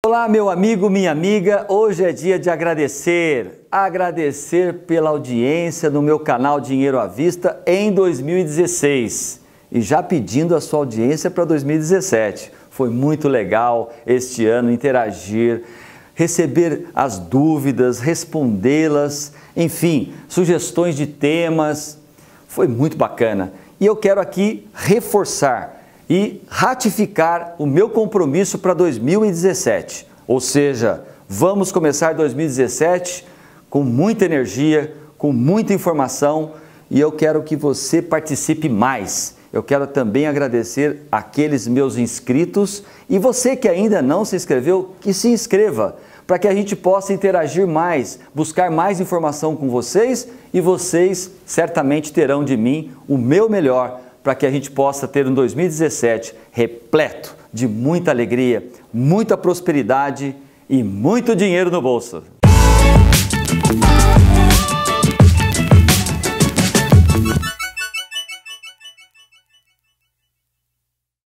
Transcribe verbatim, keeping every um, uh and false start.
Olá, meu amigo, minha amiga, hoje é dia de agradecer, agradecer pela audiência no meu canal Dinheiro à Vista em dois mil e dezesseis e já pedindo a sua audiência para dois mil e dezessete. Foi muito legal este ano interagir, receber as dúvidas, respondê-las, enfim, sugestões de temas, foi muito bacana. E eu quero aqui reforçar e ratificar o meu compromisso para dois mil e dezessete. Ou seja, vamos começar dois mil e dezessete com muita energia, com muita informação e eu quero que você participe mais. Eu quero também agradecer aqueles meus inscritos e você que ainda não se inscreveu, que se inscreva, para que a gente possa interagir mais, buscar mais informação com vocês e vocês certamente terão de mim o meu melhor para que a gente possa ter um dois mil e dezessete repleto de muita alegria, muita prosperidade e muito dinheiro no bolso.